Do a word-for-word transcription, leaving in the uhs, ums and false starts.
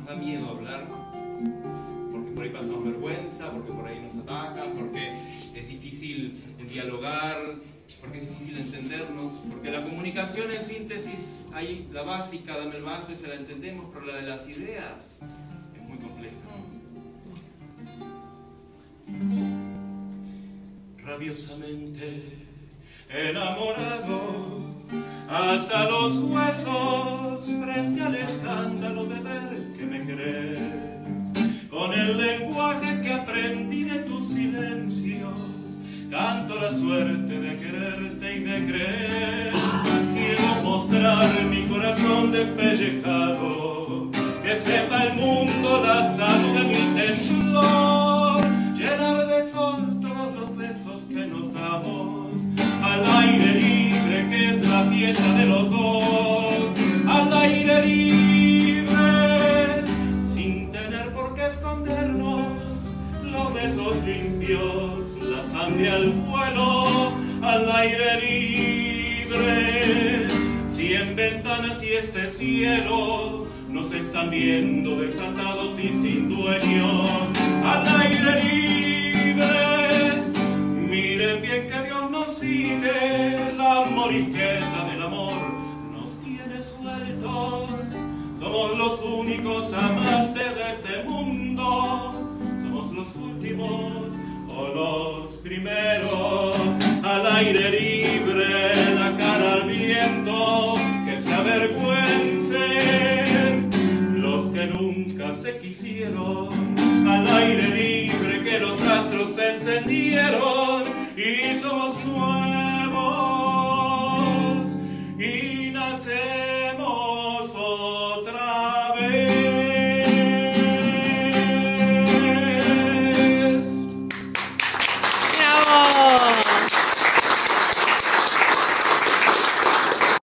da miedo hablar, porque por ahí pasamos vergüenza, porque por ahí nos atacan, porque es difícil dialogar, porque es difícil entendernos, porque la comunicación en síntesis, hay la básica, dame el vaso y se la entendemos, pero la de las ideas es muy compleja. Rabiosamente enamorado hasta los huesos frente al escándalo de ver que me querés, con el lenguaje que aprendí de tus silencios canto la suerte de quererte y de creer. Quiero mostrar mi corazón despellejado, que sepa el mundo la salud de mi temblor, llenar de sol todos los besos que nos damos, al aire libre que es la fiesta de los dos, al aire libre, sin tener por qué escondernos, los besos limpios, la sangre al vuelo, al aire libre. Si en ventanas y este cielo nos están viendo desatados y sin dueños, al aire libre, miren bien que Dios nos sigue, la morisqueta del amor nos tiene sueltos. Somos los únicos amantes de este mundo, somos los últimos o los primeros, al aire libre, la cara al viento, que se avergüencen los que nunca se quisieron.